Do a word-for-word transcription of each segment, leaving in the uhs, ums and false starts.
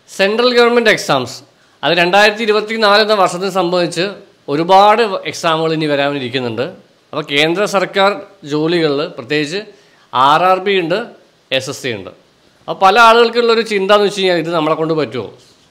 Central government exams അത് രണ്ടായിരത്തി ഇരുപത്തി നാല് എന്ന വർഷത്തെ സംബന്ധിച്ച് ഒരുപാട് എക്സാമുകൾ ഇനി വരാനിരിക്കുന്നുണ്ട്. അപ്പോൾ കേന്ദ്ര സർക്കാർ ജോലികളിൽ പ്രത്യേകിച്ച് ആർ ആർ ബി ഉണ്ട്, എസ് എസ് സി ഉണ്ട്. അപ്പോൾ പല ആളുകൾക്കുള്ളൊരു ചിന്ത എന്ന് വെച്ച് കഴിഞ്ഞാൽ ഇത് നമ്മളെ കൊണ്ട് പറ്റുമോ,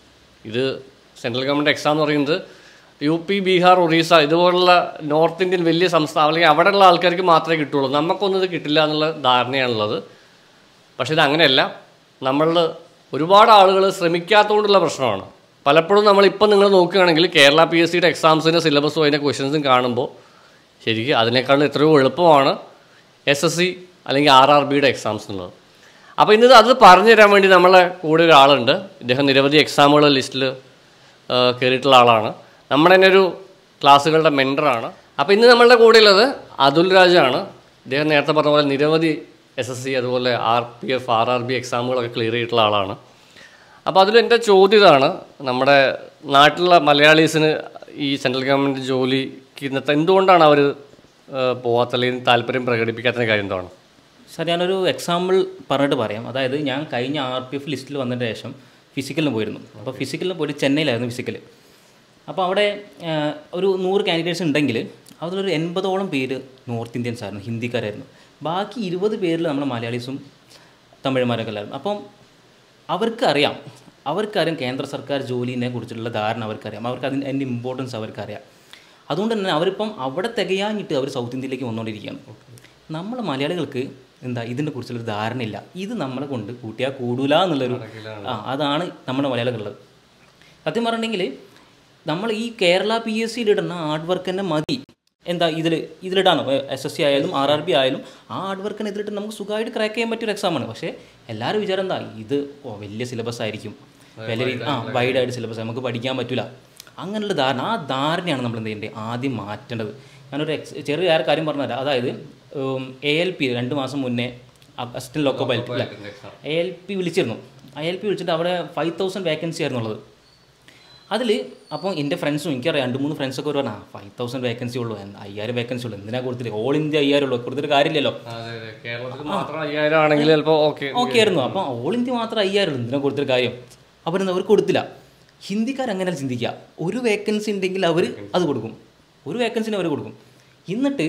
ഇത് സെൻട്രൽ ഗവൺമെൻറ് എക്സാം എന്ന് പറയുന്നത് യു പി, ബീഹാർ, ഒറീസ ഇതുപോലുള്ള നോർത്ത് ഇന്ത്യൻ വലിയ സംസ്ഥാനം അല്ലെങ്കിൽ അവിടെയുള്ള ആൾക്കാർക്ക് മാത്രമേ കിട്ടുള്ളൂ, നമുക്കൊന്നും ഇത് കിട്ടില്ല എന്നുള്ള ധാരണയാണുള്ളത്. പക്ഷേ ഇത് അങ്ങനെയല്ല. നമ്മൾ ഒരുപാട് ആളുകൾ ശ്രമിക്കാത്തതുകൊണ്ടുള്ള പ്രശ്നമാണ്. പലപ്പോഴും നമ്മളിപ്പം നിങ്ങൾ നോക്കുകയാണെങ്കിൽ കേരള പി എസ് സിയുടെ എക്സാംസിൻ്റെ സിലബസും അതിൻ്റെ ക്വസ്റ്റ്യൻസും കാണുമ്പോൾ ശരിക്കും അതിനേക്കാളും എത്രയോ എളുപ്പമാണ് എസ് എസ് സി അല്ലെങ്കിൽ ആർ ആർ ബിയുടെ എക്സാംസ് എന്നുള്ളത്. അപ്പോൾ ഇന്ന് അത് പറഞ്ഞു തരാൻ വേണ്ടി നമ്മളെ കൂടെ ഒരാളുണ്ട്. ഇദ്ദേഹം നിരവധി എക്സാമുകൾ ലിസ്റ്റിൽ കയറിയിട്ടുള്ള ആളാണ്. നമ്മുടെ തന്നെ ഒരു ക്ലാസ്സുകളുടെ മെൻറ്ററാണ്. അപ്പോൾ ഇന്ന് നമ്മളുടെ കൂടെയുള്ളത് അതുൽ രാജാണ്. ഇദ്ദേഹം നേരത്തെ പറഞ്ഞ പോലെ നിരവധി എസ് എസ് സി അതുപോലെ R P F, R R B എക്സാമുകളൊക്കെ ക്ലിയർ ചെയ്തിട്ടുള്ള ആളാണ്. അപ്പോൾ അതിൽ എൻ്റെ ചോദ്യം ഇതാണ്, നമ്മുടെ നാട്ടിലുള്ള മലയാളീസിന് ഈ സെൻട്രൽ ഗവൺമെൻറ് ജോലിക്ക് ഇന്നത്തെ എന്തുകൊണ്ടാണ് അവർ പോകാത്ത അല്ലെങ്കിൽ താല്പര്യം പ്രകടിപ്പിക്കാത്ത കാര്യം എന്താണ്? സാർ, ഞാനൊരു എക്സാമ്പിൾ പറഞ്ഞിട്ട് പറയാം. അതായത് ഞാൻ കഴിഞ്ഞ ആർ പി എഫ് ലിസ്റ്റിൽ വന്നതിന് ശേഷം ഫിസിക്കലിന് പോയിരുന്നു. അപ്പോൾ ഫിസിക്കലിന് പോയിട്ട് ചെന്നൈയിലായിരുന്നു ഫിസിക്കൽ. അപ്പോൾ അവിടെ ഒരു നൂറ് കാൻഡിഡേറ്റ്സ് ഉണ്ടെങ്കിൽ അതിലൊരു എൺപതോളം പേര് നോർത്ത് ഇന്ത്യൻസ് ആയിരുന്നു, ഹിന്ദിക്കാരായിരുന്നു. ബാക്കി ഇരുപത് പേരിൽ നമ്മൾ മലയാളീസും തമിഴന്മാരൊക്കെ അല്ലായിരുന്നു. അപ്പം അവർക്കറിയാം അവർക്കറിയാം കേന്ദ്ര സർക്കാർ ജോലിനെ കുറിച്ചുള്ള ധാരണ അവർക്കറിയാം, അവർക്ക് അതിന് അതിൻ്റെ ഇമ്പോർട്ടൻസ് അവർക്കറിയാം. അതുകൊണ്ട് തന്നെ അവരിപ്പം അവിടെ തികയാഞ്ഞിട്ട് അവർ സൗത്ത് ഇന്ത്യയിലേക്ക് വന്നുകൊണ്ടിരിക്കുകയാണ്. നമ്മൾ മലയാളികൾക്ക് എന്താ ഇതിനെ കുറിച്ചുള്ളൊരു ധാരണയില്ല. ഇത് നമ്മളെ കൊണ്ട് കൂട്ടിയാൽ കൂടൂല എന്നുള്ളൊരു ആ അതാണ് നമ്മുടെ മലയാളികളുള്ളത്. സത്യം പറഞ്ഞിട്ടുണ്ടെങ്കിൽ നമ്മൾ ഈ കേരള പി എസ് സിയിലിടുന്ന ഹാർഡ് വർക്ക് തന്നെ മതി. എന്താ ഇതിൽ ഇതിലിടാനോ എസ് എസ് സി ആയാലും ആർ ആർ ബി ആയാലും ആ ഹാർഡ് വർക്കിനെ ഇതിലിട്ട് നമുക്ക് സുഖമായിട്ട് ക്രാക്ക് ചെയ്യാൻ പറ്റിയൊരു എക്സാമാണ്. പക്ഷേ എല്ലാവരും വിചാരം എന്താ, ഇത് ഓ വലിയ സിലബസ് ആയിരിക്കും, വലിയ രീതി ആ വൈഡായിട്ട് സിലബസ് നമുക്ക് പഠിക്കാൻ പറ്റില്ല, അങ്ങനെയുള്ള ധാരണ. ആ ധാരണയാണ് നമ്മൾ എന്ത് ചെയ്യേണ്ടത്, ആദ്യം മാറ്റേണ്ടത്. ഞാനൊരു എക്സ് ചെറിയ കാര്യം പറഞ്ഞുതരാം. അതായത് എ എൽ പി രണ്ട് മാസം മുന്നേ അസിസ്റ്റന്റ് ലോക്കോ പൈലറ്റ് അല്ല എ എൽ പി വിളിച്ചിരുന്നു. എ എൽ പി വിളിച്ചിട്ട് അവിടെ ഫൈവ് തൗസൻഡ് വേക്കൻസി ആയിരുന്നുള്ളത്. അതിൽ അപ്പോൾ എൻ്റെ ഫ്രണ്ട്സും എനിക്കറിയാം രണ്ട് മൂന്ന് ഫ്രണ്ട്സൊക്കെ ഒരു പറഞ്ഞാൽ ഫൈവ് തൗസൻഡ് വേക്കൻസി ഉള്ളൂ, അയ്യായിരം വേക്കൻസി ഉള്ളൂ, എന്തിനാ കൊടുത്തില്ല, ഓൾ ഇന്ത്യ അയ്യായിരം ഉള്ളൂ, കൊടുത്തിട്ട് കാര്യമില്ലല്ലോ. ഓക്കെ ആയിരുന്നു. അപ്പോൾ ഓൾ ഇന്ത്യ മാത്രം അയ്യായിരം ഉള്ളൂ, എന്തിനാ കൊടുത്തിട്ട് കാര്യം. അപ്പോൾ എന്താ അവർ കൊടുത്തില്ല. ഹിന്ദിക്കാരങ്ങനെ ചിന്തിക്കുക, ഒരു വേക്കൻസി ഉണ്ടെങ്കിൽ അവർ അത് കൊടുക്കും, ഒരു വേക്കൻസിന് അവർ കൊടുക്കും. എന്നിട്ട്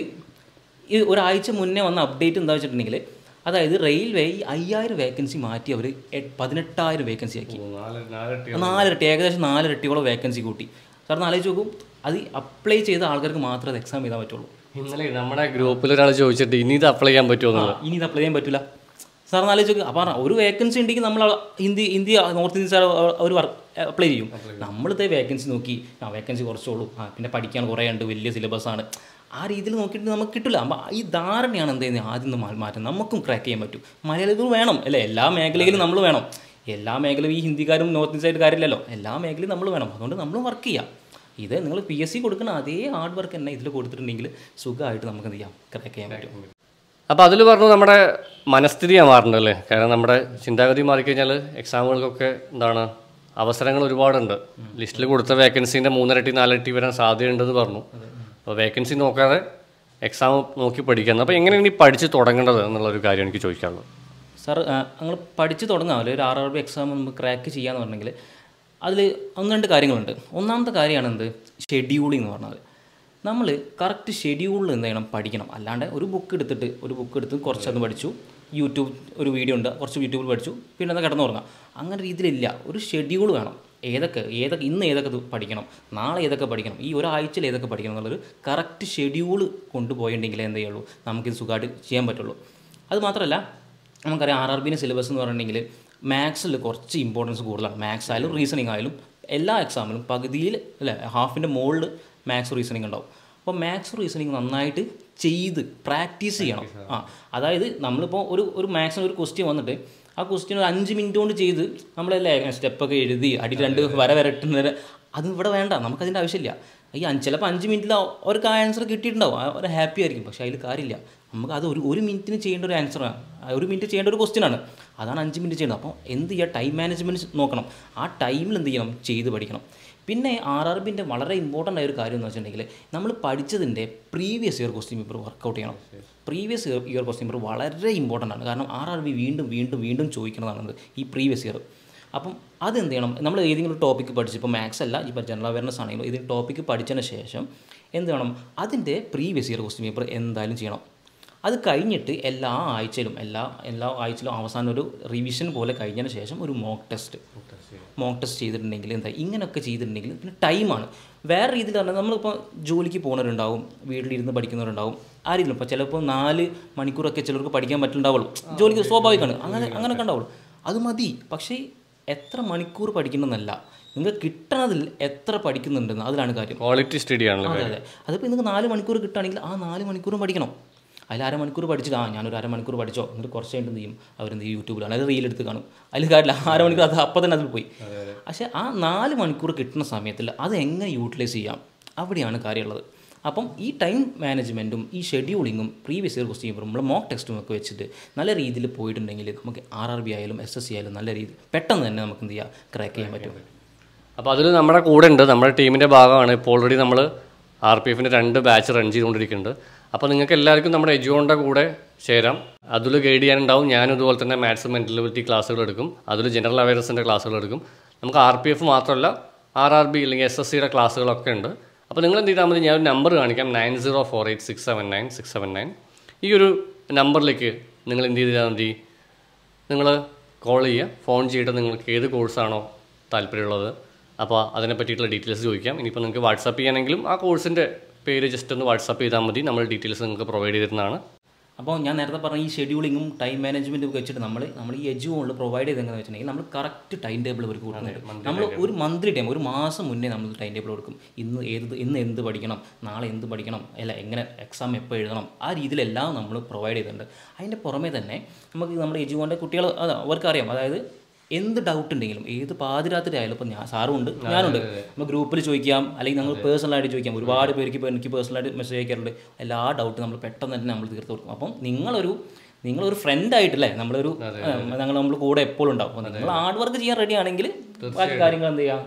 ഈ ഒരാഴ്ച മുന്നേ വന്ന അപ്ഡേറ്റ് എന്താ വെച്ചിട്ടുണ്ടെങ്കിൽ, അതായത് റെയിൽവേ ഈ അയ്യായിരം വേക്കൻസി മാറ്റി അവർ പതിനെട്ടായിരം വേക്കൻസി ആക്കി, നാലിരട്ടി ഏകദേശം നാലിരട്ടിയോളം വേക്കൻസി കൂട്ടി. സാറിന് ആലോചിച്ച് നോക്കും, അത് അപ്ലൈ ചെയ്ത ആൾക്കാർക്ക് മാത്രമേ അത് എക്സാം എഴുതാൻ പറ്റുള്ളൂ. ഇന്നലെ നമ്മുടെ ഗ്രൂപ്പിൽ ഒരാൾ ചോദിച്ചിട്ട് ഇനി ഇത് അപ്ലൈ ചെയ്യാൻ പറ്റുമോ, ഇനി ഇത് അപ്ലൈ ചെയ്യാൻ പറ്റില്ല. സാറിന് ആലോചിച്ച് നോക്കുക. അപ്പോൾ ഒരു വേക്കൻസി ഉണ്ടെങ്കിൽ നമ്മൾ ഹിന്ദി ഇന്ത്യ നോർത്ത് ഇന്ത്യ അവർ അപ്ലൈ ചെയ്യും. നമ്മളിതേ വേക്കൻസി നോക്കി ആ വേക്കൻസി കുറച്ചുള്ളൂ, ആ പിന്നെ പഠിക്കാൻ കുറേ ഉണ്ട്, വലിയ സിലബസാണ്, ആ രീതിയിൽ നോക്കിയിട്ട് നമുക്ക് കിട്ടില്ല. അപ്പോൾ ഈ ധാരണയാണ് എന്ത് ചെയ്യുന്നത് ആദ്യം നിന്ന് മാറ്റം. നമുക്കും ക്രാക്ക് ചെയ്യാൻ പറ്റും. മലയാളികൾ വേണം അല്ലേ, എല്ലാ മേഖലയിലും നമ്മൾ വേണം. എല്ലാ മേഖലയും ഈ ഹിന്ദിക്കാരും നോർത്ത് ഇന്ത്യക്കാരും കാര്യമില്ലല്ലോ, എല്ലാ മേഖലയും നമ്മൾ വേണം. അതുകൊണ്ട് നമ്മൾ വർക്ക് ചെയ്യാം. ഇത് നിങ്ങൾ പി എസ് സി കൊടുക്കുന്ന അതേ ഹാർഡ് വർക്ക് തന്നെ ഇതിൽ കൊടുത്തിട്ടുണ്ടെങ്കിൽ സുഖമായിട്ട് നമുക്ക് എന്ത് ചെയ്യാം, ക്രാക്ക് ചെയ്യാൻ പറ്റും. അപ്പോൾ അതിൽ പറഞ്ഞു നമ്മുടെ മനസ്ഥിതിയാണ് മാറേണ്ടല്ലേ. കാരണം നമ്മുടെ ചിന്താഗതി മാറിക്കഴിഞ്ഞാൽ എക്സാമുകൾക്കൊക്കെ എന്താണ് അവസരങ്ങൾ ഒരുപാടുണ്ട്. ലിസ്റ്റിൽ കൊടുത്ത വേക്കൻസീൻ്റെ മൂന്നിരട്ടി നാലിരട്ടി വരാൻ സാധ്യതയുണ്ടെന്ന് പറഞ്ഞു. അപ്പോൾ വേക്കൻസി നോക്കാതെ എക്സാം നോക്കി പഠിക്കുന്നത്. അപ്പോൾ എങ്ങനെയാണ് ഈ പഠിച്ച് തുടങ്ങേണ്ടത് എന്നുള്ളൊരു കാര്യം എനിക്ക് ചോദിക്കാനുള്ളത്. സാർ, നിങ്ങൾ പഠിച്ച് തുടങ്ങാം. ഒരു ആർ ആർ ബി എക്സാം നമുക്ക് ക്രാക്ക് ചെയ്യാന്ന് പറഞ്ഞെങ്കിൽ അതിൽ ഒന്ന് രണ്ട് കാര്യങ്ങളുണ്ട്. ഒന്നാമത്തെ കാര്യമാണ് എന്ത്, ഷെഡ്യൂളിംഗ് എന്ന് പറഞ്ഞാൽ നമ്മൾ കറക്റ്റ് ഷെഡ്യൂളിൽ എന്ത് ചെയ്യണം, പഠിക്കണം. അല്ലാണ്ട് ഒരു ബുക്ക് എടുത്തിട്ട് ഒരു ബുക്ക് എടുത്ത് കുറച്ചൊന്ന് പഠിച്ചു, യൂട്യൂബ് ഒരു വീഡിയോ ഉണ്ട് കുറച്ച് യൂട്യൂബിൽ പഠിച്ചു, പിന്നെ അത് കിടന്നു തുടങ്ങാം, അങ്ങനെ രീതിയിലില്ല. ഒരു ഷെഡ്യൂൾ വേണം. ഏതൊക്കെ ഏതൊക്കെ ഇന്ന് ഏതൊക്കെ പഠിക്കണം, നാളെ ഏതൊക്കെ പഠിക്കണം, ഈ ഒരാഴ്ചയിൽ ഏതൊക്കെ പഠിക്കണം എന്നുള്ളൊരു കറക്റ്റ് ഷെഡ്യൂൾ കൊണ്ടുപോയിട്ടുണ്ടെങ്കിൽ എന്ത് ചെയ്യുള്ളൂ, നമുക്കിത് സുഖമായിട്ട് ചെയ്യാൻ പറ്റുള്ളൂ. അത് മാത്രമല്ല നമുക്കറിയാം ആർ ആർ ബിൻ്റെ സിലബസ് എന്ന് പറഞ്ഞിട്ടുണ്ടെങ്കിൽ മാത്സിൽ കുറച്ച് ഇമ്പോർട്ടൻസ് കൂടുതലാണ്. മാത്സ് ആയാലും റീസണിങ് ആയാലും എല്ലാ എക്സാമിലും പകുതിയിൽ അല്ലേ ഹാഫിൻ്റെ മുകളിൽ മാത്സ് റീസണിങ് ഉണ്ടാവും. അപ്പോൾ മാത്സ് റീസണിങ് നന്നായിട്ട് ചെയ്ത് പ്രാക്ടീസ് ചെയ്യണം. ആ അതായത് നമ്മളിപ്പോൾ ഒരു ഒരു മാത്സിന് ഒരു ക്വസ്റ്റ്യൻ വന്നിട്ട് ആ ക്വസ്റ്റ്യൻ ഒരു അഞ്ച് മിനിറ്റ് കൊണ്ട് ചെയ്ത് നമ്മളല്ലേ സ്റ്റെപ്പൊക്കെ എഴുതി അടി രണ്ട് വര വരട്ടുന്നത്, അത് ഇവിടെ വേണ്ട, നമുക്കതിൻ്റെ ആവശ്യമില്ല. ഈ അഞ്ച് ചിലപ്പോൾ അഞ്ച് മിനിറ്റിൽ അവർക്ക് ആ ആൻസർ കിട്ടിയിട്ടുണ്ടാവും, അവർ ഹാപ്പി ആയിരിക്കും. പക്ഷേ അതിൽ കാര്യമില്ല, നമുക്ക് അത് ഒരു ഒരു മിനിറ്റിന് ചെയ്യേണ്ട ഒരു ആൻസറാണ്, ഒരു മിനിറ്റ് ചെയ്യേണ്ട ഒരു ക്വസ്റ്റ്യനാണ്, അതാണ് അഞ്ച് മിനിറ്റ് ചെയ്യേണ്ടത്. അപ്പോൾ എന്ത് ചെയ്യുക, ടൈം മാനേജ്മെൻറ്റ് നോക്കണം. ആ ടൈമിൽ എന്ത് ചെയ്യണം, ചെയ്ത് പഠിക്കണം. പിന്നെ ആർ ആർ ബിൻ്റെ വളരെ ഇമ്പോർട്ടൻ്റ് ആയ ഒരു കാര്യം എന്ന് വെച്ചിട്ടുണ്ടെങ്കിൽ നമ്മൾ പഠിച്ചതിൻ്റെ previous year question paper workout ചെയ്യണം. Previous year year question paper വളരെ ഇമ്പോർട്ടൻ്റ് ആണ്. കാരണം ആർ ആർ ബി വീണ്ടും വീണ്ടും വീണ്ടും ചോദിക്കുന്നതാണ് ഈ പ്രീവിയസ് ഇയർ. അപ്പം അതെന്ത് ചെയ്യണം, നമ്മൾ ഏതെങ്കിലും ഒരു ടോപ്പിക്ക് പഠിച്ച്, ഇപ്പോൾ മാത്സ് അല്ല, ഇപ്പോൾ ജനറൽ അവയർനെസ് ആണെങ്കിലും ഇതിന് ടോപ്പിക്ക് പഠിച്ചതിന് ശേഷം എന്ത് ചെയ്യണം, അതിൻ്റെ പ്രീവിയസ് ഇയർ ക്വസ്റ്റ്യൻ പേപ്പർ എന്തായാലും ചെയ്യണം. അത് കഴിഞ്ഞിട്ട് എല്ലാ ആഴ്ചയിലും എല്ലാ എല്ലാ ആഴ്ചയിലും അവസാനം ഒരു റിവിഷൻ പോലെ കഴിഞ്ഞതിന് ശേഷം ഒരു മോക്ക് ടെസ്റ്റ് മോക്ക് ടെസ്റ്റ് ചെയ്തിട്ടുണ്ടെങ്കിൽ എന്താ, ഇങ്ങനെയൊക്കെ ചെയ്തിട്ടുണ്ടെങ്കിൽ പിന്നെ ടൈമാണ്. വേറെ രീതിയിൽ പറഞ്ഞാൽ നമ്മളിപ്പോൾ ജോലിക്ക് പോകുന്നവരുണ്ടാവും, വീട്ടിലിരുന്ന് പഠിക്കുന്നവരുണ്ടാവും. ആ രീതിയിൽ ഇപ്പോൾ ചിലപ്പോൾ നാല് മണിക്കൂറൊക്കെ ചിലർക്ക് പഠിക്കാൻ പറ്റുന്നുണ്ടാവുള്ളൂ, ജോലിക്ക് സ്വാഭാവികമാണ്, അങ്ങനെ അങ്ങനെയൊക്കെ ഉണ്ടാവുള്ളൂ. അത് മതി. പക്ഷേ എത്ര മണിക്കൂർ പഠിക്കണമെന്നല്ല, നിങ്ങൾക്ക് കിട്ടണതിൽ എത്ര പഠിക്കുന്നുണ്ടെന്ന് അതിലാണ് കാര്യം. ക്വാളിറ്റി സ്റ്റഡി ആണല്ലോ. അതെ അതെ. അതിപ്പോൾ നിങ്ങൾക്ക് നാല് മണിക്കൂർ കിട്ടുകയാണെങ്കിൽ ആ നാല് മണിക്കൂറും പഠിക്കണം. അതിൽ അരമണിക്കൂർ പഠിച്ചിട്ട് ആ ഞാനൊരു അരമണിക്കൂർ പഠിച്ചോ, എന്നിട്ട് കുറച്ച് കഴിഞ്ഞിട്ട് എന്ത് ചെയ്യും, അവരെന്ത് ചെയ്യും, യൂട്യൂബിലാണ് അത് റീലെടുത്ത് കാണും. അതിൽ കാര്യമില്ല, അരമണിക്കൂർ അത് അപ്പം തന്നെ അതിൽ പോയി. പക്ഷേ ആ നാല് മണിക്കൂർ കിട്ടുന്ന സമയത്തിൽ അത് എങ്ങനെ യൂട്ടിലൈസ് ചെയ്യാം, അവിടെയാണ് കാര്യമുള്ളത്. അപ്പം ഈ ടൈം മാനേജ്മെൻറ്റും ഈ ഷെഡ്യൂളിങ്ങും പ്രീവിയസ് ഇയർ ക്വസ്റ്റ്യൻ പേപ്പറും നമ്മൾ മോക്ക് ടെസ്റ്റും ഒക്കെ വെച്ചിട്ട് നല്ല രീതിയിൽ പോയിട്ടുണ്ടെങ്കിൽ നമുക്ക് ആർ ആർ ബി ആയാലും എസ് എസ് സി ആയാലും നല്ല രീതിയിൽ പെട്ടെന്ന് തന്നെ നമുക്ക് എന്ത് ചെയ്യാം, ക്രാക്ക് ചെയ്യാൻ പറ്റും. അപ്പോൾ അതിൽ നമ്മുടെ കൂടെ ഉണ്ട്, നമ്മുടെ ടീമിൻ്റെ ഭാഗമാണ്. ഇപ്പോൾ ഓൾറെഡി നമ്മൾ ആർ പി എഫിൻ്റെ രണ്ട് ബാച്ച് റൺ ചെയ്തുകൊണ്ടിരിക്കുന്നുണ്ട്. അപ്പോൾ നിങ്ങൾക്ക് എല്ലാവർക്കും നമ്മുടെ എജുവോണിൻ്റെ കൂടെ ചേരാം. അതിൽ ഗൈഡ് ചെയ്യാനുണ്ടാവും. ഞാനും ഇതുപോലെ തന്നെ മാത്സ് മെൻറ്റലിറ്റി ക്ലാസ്സുകൾ എടുക്കും, അതിൽ ജനറൽ അവയർനെസ്സിൻ്റെ ക്ലാസ്സുകൾ എടുക്കും. നമുക്ക് ആർ പി എഫ് മാത്രമല്ല ആർ ആർ ബി അല്ലെങ്കിൽ എസ് എസ് സിയുടെ ക്ലാസ്സുകളൊക്കെ ഉണ്ട്. അപ്പോൾ നിങ്ങൾ എന്ത് ചെയ്താൽ മതി, ഞാൻ ഒരു നമ്പർ കാണിക്കാം, nine zero four eight six seven nine six seven nine. ഈ ഒരു നമ്പറിലേക്ക് നിങ്ങൾ എന്ത് ചെയ്താൽ മതി, നിങ്ങൾ കോൾ ചെയ്യുക, ഫോൺ ചെയ്തിട്ട് നിങ്ങൾക്ക് ഏത് കോഴ്സാണോ താല്പര്യമുള്ളത് അപ്പോൾ അതിനെ പറ്റിയിട്ടുള്ള ഡീറ്റെയിൽസ് ചോദിക്കാം. ഇനിയിപ്പോൾ നിങ്ങൾക്ക് വാട്സാപ്പ് ചെയ്യാനെങ്കിലും ആ കോഴ്സിൻ്റെ പേര് ജസ്റ്റ് ഒന്ന് വാട്സാപ്പ് ചെയ്താൽ മതി, നമ്മൾ ഡീറ്റെയിൽസ് നിങ്ങൾക്ക് പ്രൊവൈഡ് ചെയ്തിരുന്നതാണ്. അപ്പോൾ ഞാൻ നേരത്തെ പറഞ്ഞ ഈ ഷെഡ്യൂളിങ്ങും ടൈം മാനേജ്മെൻറ്റും വെച്ചിട്ട് നമ്മൾ നമ്മൾ ഈ എജുവോണിൽ പ്രൊവൈഡ് ചെയ്തെന്ന് വെച്ചിട്ടുണ്ടെങ്കിൽ നമ്മൾ കറക്റ്റ് ടൈം ടേബിൾ അവർക്ക് കൊടുക്കുന്നുണ്ട്. നമ്മൾ ഒരു മന്ത്ലി ടൈം, ഒരു മാസം മുന്നേ നമ്മൾ ടൈം ടേബിൾ കൊടുക്കും. ഇന്ന് ഏത് ഇന്ന് എന്ത് പഠിക്കണം, നാളെ എന്ത് പഠിക്കണം, അല്ല എങ്ങനെ എക്സാം എപ്പോൾ എഴുതണം, ആ രീതിയിലെല്ലാം നമ്മൾ പ്രൊവൈഡ് ചെയ്തിട്ടുണ്ട്. അതിൻ്റെ പുറമെ തന്നെ നമുക്ക് നമ്മുടെ എജുവോണിൻ്റെ കുട്ടികൾ അത് അവർക്കറിയാം, അതായത് എന്ത് ഡൗട്ട് ഉണ്ടെങ്കിലും ഏത് പാതിരാത്രി ആയാലും ഇപ്പോൾ ഞാൻ സാറും ഉണ്ട് ഞാനുണ്ട്, നമ്മൾ ഗ്രൂപ്പിൽ ചോദിക്കാം, അല്ലെങ്കിൽ നമ്മൾ പേഴ്സണലായിട്ട് ചോദിക്കാം. ഒരുപാട് പേർക്ക് ഇപ്പോൾ എനിക്ക് പേഴ്സണലായിട്ട് മെസ്സേജ് അയക്കാറുണ്ട്. എല്ലാ ഡൗട്ടും നമ്മൾ പെട്ടെന്ന് തന്നെ നമ്മൾ തീർത്ത് കൊടുക്കും. അപ്പം നിങ്ങളൊരു നിങ്ങളൊരു ഫ്രണ്ടായിട്ടല്ലേ നമ്മളൊരു ഞങ്ങൾ നമ്മൾ കൂടെ എപ്പോഴും ഉണ്ടാവും. അപ്പോൾ നിങ്ങൾ ഹാർഡ് വർക്ക് ചെയ്യാൻ റെഡി ആണെങ്കിൽ ബാക്കി കാര്യങ്ങൾ എന്ത് ചെയ്യാം,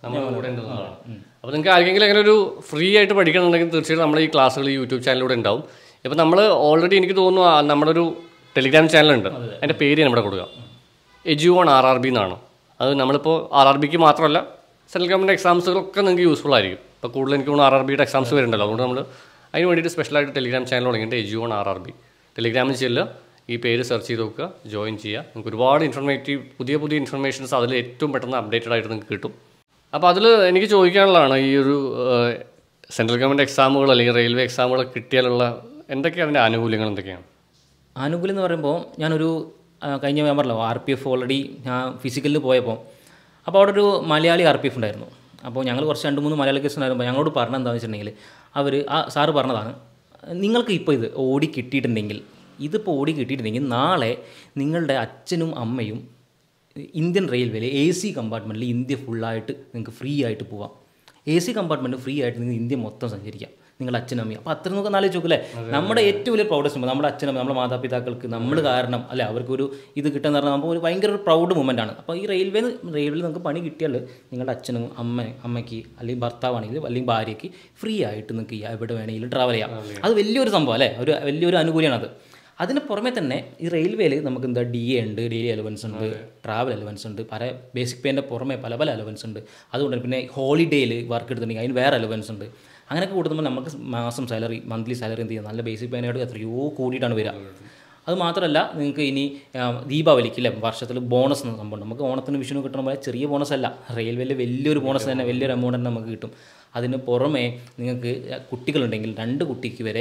അപ്പോൾ നിങ്ങൾക്ക് ആർക്കെങ്കിലും അങ്ങനെ ഒരു ഫ്രീ ആയിട്ട് പഠിക്കണമെന്നുണ്ടെങ്കിൽ തീർച്ചയായിട്ടും നമ്മൾ ഈ ക്ലാസ്സുകൾ യൂട്യൂബ് ചാനലിലൂടെ ഉണ്ടാവും. ഇപ്പോൾ നമ്മൾ ഓൾറെഡി എനിക്ക് തോന്നുന്നു നമ്മുടെ ഒരു ടെലിഗ്രാം ചാനലുണ്ട്, അതിൻ്റെ പേര് നമ്മുടെ കൊടുക്കാം, എജുവോൺ ആർ ആർ ബി എന്നാണ്. അത് നമ്മളിപ്പോൾ ആർ ആർ ബിക്ക് മാത്രമല്ല സെൻട്രൽ ഗവൺമെൻറ് എക്സാംസുകളൊക്കെ നിങ്ങൾക്ക് യൂസ്ഫുൾ ആയിരിക്കും. ഇപ്പോൾ കൂടുതൽ എനിക്ക് തോന്നുന്നു ആർ ആർ ബിയുടെ എക്സാംസ് വരുന്നുണ്ടല്ലോ, അതുകൊണ്ട് നമ്മൾ അതിന് വേണ്ടിയിട്ട് സ്പെഷ്യലായിട്ട് ടെലിഗ്രാം ചാനൽ തുടങ്ങിയിട്ട് എജുവോൺ ആർ ആർ ബി. ടെലിഗ്രാമിൽ ചെല്ലുക, ഈ പേര് സെർച്ച് ചെയ്ത് നോക്കുക, ജോയിൻ ചെയ്യുക. നിങ്ങൾക്ക് ഒരുപാട് ഇൻഫർമേറ്റീവ് പുതിയ പുതിയ ഇൻഫർമേഷൻസ് അതിൽ ഏറ്റവും പെട്ടെന്ന് അപ്ഡേറ്റഡ് ആയിട്ട് നിങ്ങൾക്ക് കിട്ടും. അപ്പോൾ അതിൽ എനിക്ക് ചോദിക്കാനുള്ളതാണ്, ഈ ഒരു സെൻട്രൽ ഗവൺമെൻറ് എക്സാമുകൾ അല്ലെങ്കിൽ റെയിൽവേ എക്സാമുകൾ കിട്ടിയാലുള്ള എന്തൊക്കെയാണ് അതിൻ്റെ ആനുകൂല്യങ്ങൾ, എന്തൊക്കെയാണ് ആനുകൂല്യം എന്ന് പറയുമ്പോൾ ഞാനൊരു കഴിഞ്ഞ ഞാൻ പറഞ്ഞല്ലോ ആർ പി എഫ് ഓൾറെഡി ഞാൻ ഫിസിക്കലിൽ പോയപ്പോൾ അപ്പോൾ അവിടെ ഒരു മലയാളി ആർ പി എഫ് ഉണ്ടായിരുന്നു. അപ്പോൾ ഞങ്ങൾ കുറച്ച് രണ്ട് മൂന്ന് മലയാളി കേസ് ഉണ്ടായിരുമ്പോൾ ഞങ്ങളോട് പറഞ്ഞത് എന്താണെന്ന് വെച്ചിട്ടുണ്ടെങ്കിൽ അവർ ആ സാറ് പറഞ്ഞതാണ്, നിങ്ങൾക്ക് ഇപ്പോൾ ഇത് ഓടി കിട്ടിയിട്ടുണ്ടെങ്കിൽ ഇതിപ്പോൾ ഓടി കിട്ടിയിട്ടുണ്ടെങ്കിൽ നാളെ നിങ്ങളുടെ അച്ഛനും അമ്മയും ഇന്ത്യൻ റെയിൽവേയിൽ എ സി കമ്പാർട്ട്മെൻറ്റിൽ ഇന്ത്യ ഫുള്ളായിട്ട് നിങ്ങൾക്ക് ഫ്രീ ആയിട്ട് പോവാം. എ സി കമ്പാർട്ട്മെൻറ്റ് ഫ്രീ ആയിട്ട് നിങ്ങൾ ഇന്ത്യ മൊത്തം സഞ്ചരിക്കാം, നിങ്ങളുടെ അച്ഛനമ്മയും. അപ്പോൾ അത്ര നമുക്ക് നാളെ ചോക്കല്ലേ, നമ്മുടെ ഏറ്റവും വലിയ പ്രൗഡസ്റ്റ് നമ്മുടെ അച്ഛനമ്മ നമ്മുടെ മാതാപിതാക്കൾക്ക് നമ്മൾ കാരണം അല്ലെ അവർക്കൊരു ഇത് കിട്ടുക എന്ന് പറഞ്ഞാൽ നമുക്ക് ഒരു ഭയങ്കര ഒരു പ്രൗഡ് മൊമെൻ്റ് ആണ്. അപ്പോൾ ഈ റെയിൽവേ റെയിൽവേയിൽ നിങ്ങൾക്ക് പണി കിട്ടിയാൽ നിങ്ങളുടെ അച്ഛനും അമ്മ അമ്മയ്ക്ക് അല്ലെങ്കിൽ ഭർത്താവാണെങ്കിൽ അല്ലെങ്കിൽ ഭാര്യയ്ക്ക് ഫ്രീ ആയിട്ട് നിങ്ങൾക്ക് എവിടെ വേണമെങ്കിലും ട്രാവൽ ചെയ്യാം. അത് വലിയൊരു സംഭവം അല്ലേ, ഒരു വലിയൊരു ആനുകൂല്യമാണ് അത്. അതിന് പുറമെ തന്നെ ഈ റെയിൽവേയിൽ നമുക്ക് എന്താ ഡി എ ഉണ്ട്, ഡെയിലി അലവൻസ് ഉണ്ട്, ട്രാവൽ അലവൻസ് ഉണ്ട്, പല ബേസിക് പേൻ്റെ പുറമെ പല പല അലവൻസ് ഉണ്ട്. അതുകൊണ്ട് പിന്നെ ഹോളിഡേയിൽ വർക്ക് എടുത്തിട്ടുണ്ടെങ്കിൽ അതിന് വേറെ അലവൻസ് ഉണ്ട്. അങ്ങനെയൊക്കെ കൂടുമ്പോൾ നമുക്ക് മാസം സാലറി മന്ത്ലി സാലറി എന്ത് ചെയ്യാം, നല്ല ബേസിക് പേനായിട്ട് എത്രയോ കൂടിയിട്ടാണ് വരിക. അത് മാത്രമല്ല നിങ്ങൾക്ക് ഇനി ദീപാവലിക്ക് അല്ലേ വർഷത്തിൽ ബോണസ് എന്ന സംഭവം, നമുക്ക് ഓണത്തിന് വിഷുവിന് കിട്ടുന്ന പോലെ ചെറിയ ബോണസ് അല്ല, റെയിൽവേയിൽ വലിയൊരു ബോണസ് തന്നെ വലിയൊരു എമൗണ്ട് തന്നെ നമുക്ക് കിട്ടും. അതിന് പുറമെ നിങ്ങൾക്ക് കുട്ടികളുണ്ടെങ്കിൽ രണ്ട് കുട്ടിക്ക് വരെ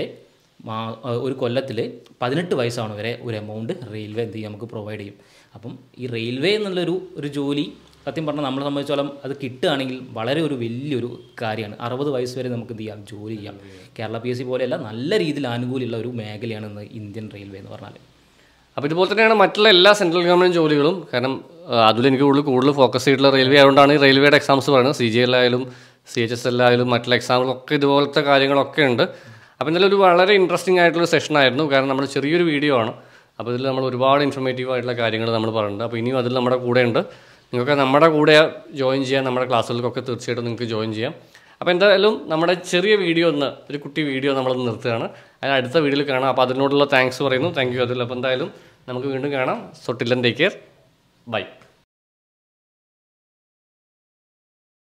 ഒരു കൊല്ലത്തിൽ പതിനെട്ട് വയസ്സാണ് വരെ ഒരു എമൗണ്ട് റെയിൽവേ എന്ത് ചെയ്യും നമുക്ക് പ്രൊവൈഡ് ചെയ്യും. അപ്പം ഈ റെയിൽവേ എന്നുള്ളൊരു ഒരു ജോലി സത്യം പറഞ്ഞാൽ നമ്മളെ സംബന്ധിച്ചോളം അത് കിട്ടുകയാണെങ്കിൽ വളരെ ഒരു വലിയൊരു കാര്യമാണ്. അറുപത് വയസ്സ് വരെ നമുക്ക് എന്ത് ചെയ്യാം, ജോലി ചെയ്യാം. കേരള പി എസ് സി പോലെയല്ല, നല്ല രീതിയിൽ ആനുകൂല്യമുള്ള ഒരു മേഖലയാണ് ഇന്ന് ഇന്ത്യൻ റെയിൽവേ എന്ന് പറഞ്ഞാൽ. അപ്പോൾ ഇതുപോലെ തന്നെയാണ് മറ്റുള്ള എല്ലാ സെൻട്രൽ ഗവൺമെൻറ് ജോലികളും. കാരണം അതിലെനിക്ക് കൂടുതൽ കൂടുതൽ ഫോക്കസ് ചെയ്തിട്ടുള്ള റെയിൽവേ ആയതുകൊണ്ടാണ് ഈ റെയിൽവേയുടെ എക്സാംസ് പറയുന്നത്. സി ജി എൽ ആയാലും സി എച്ച് എസ് എൽ ആയാലും മറ്റുള്ള എക്സാമുകളൊക്കെ ഇതുപോലത്തെ കാര്യങ്ങളൊക്കെ ഉണ്ട്. അപ്പോൾ ഇന്നലെ ഒരു വളരെ ഇൻട്രസ്റ്റിംഗ് ആയിട്ടുള്ള സെഷനായിരുന്നു. കാരണം നമ്മൾ ചെറിയൊരു വീഡിയോ ആണ്, അപ്പോൾ ഇതിൽ നമ്മൾ ഒരുപാട് ഇൻഫർമേറ്റീവ് ആയിട്ടുള്ള കാര്യങ്ങൾ നമ്മൾ പറയുന്നുണ്ട്. അപ്പോൾ ഇനിയും അതിൽ നമ്മുടെ കൂടെ ഉണ്ട്. നിങ്ങൾക്ക് നമ്മുടെ കൂടെ ജോയിൻ ചെയ്യാൻ, നമ്മുടെ ക്ലാസ്സുകൾക്കൊക്കെ തീർച്ചയായിട്ടും നിങ്ങൾക്ക് ജോയിൻ ചെയ്യാം. അപ്പോൾ എന്തായാലും നമ്മുടെ ചെറിയ വീഡിയോ ഒന്ന് ഒരു കുട്ടി വീഡിയോ നമ്മളൊന്ന് നിർത്തുകയാണ്. അതിന് അടുത്ത വീഡിയോയിൽ കാണാം. അപ്പോൾ അതിനോടുള്ള താങ്ക്സ് പറയുന്നു. താങ്ക് യു അതിൽ. അപ്പോൾ എന്തായാലും നമുക്ക് വീണ്ടും കാണാം. So till then take care, by.